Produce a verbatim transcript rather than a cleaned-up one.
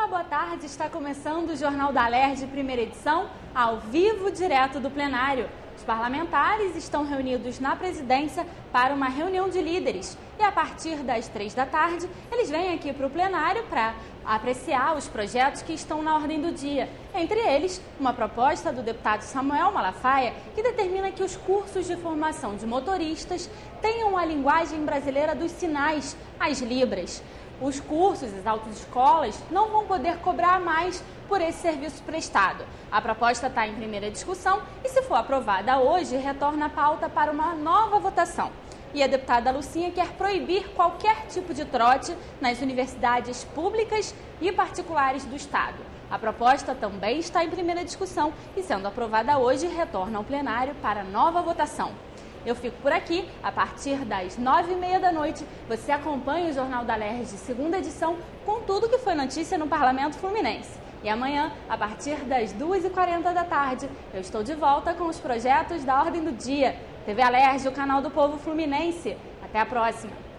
boa tarde. Está começando o Jornal da Alerj, primeira edição, ao vivo, direto do plenário. Os parlamentares estão reunidos na presidência para uma reunião de líderes e a partir das três da tarde eles vêm aqui para o plenário para apreciar os projetos que estão na ordem do dia. Entre eles, uma proposta do deputado Samuel Malafaia que determina que os cursos de formação de motoristas tenham a linguagem brasileira dos sinais, as libras. Os cursos, as autoescolas, não vão poder cobrar mais por esse serviço prestado. A proposta está em primeira discussão e, se for aprovada hoje, retorna a pauta para uma nova votação. E a deputada Lucinha quer proibir qualquer tipo de trote nas universidades públicas e particulares do Estado. A proposta também está em primeira discussão e, sendo aprovada hoje, retorna ao plenário para nova votação. Eu fico por aqui. A partir das nove e meia da noite, você acompanha o Jornal da Alerj, segunda edição, com tudo que foi notícia no Parlamento Fluminense. E amanhã, a partir das duas e quarenta da tarde, eu estou de volta com os projetos da ordem do dia. T V Alerj, o canal do povo fluminense. Até a próxima!